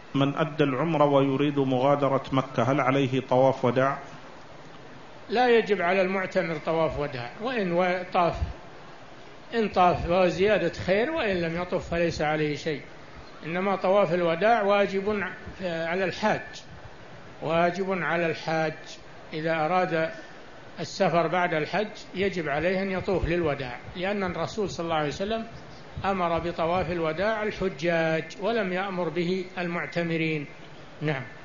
من أدى العمرة ويريد مغادرة مكة هل عليه طواف وداع؟ لا يجب على المعتمر طواف وداع، وإن طاف إن طاف فهو زيادة خير، وإن لم يطف فليس عليه شيء. إنما طواف الوداع واجب على الحاج، واجب على الحاج إذا أراد السفر بعد الحج يجب عليه أن يطوف للوداع، لأن الرسول صلى الله عليه وسلم أمر بطواف الوداع الحجاج ولم يأمر به المعتمرين. نعم.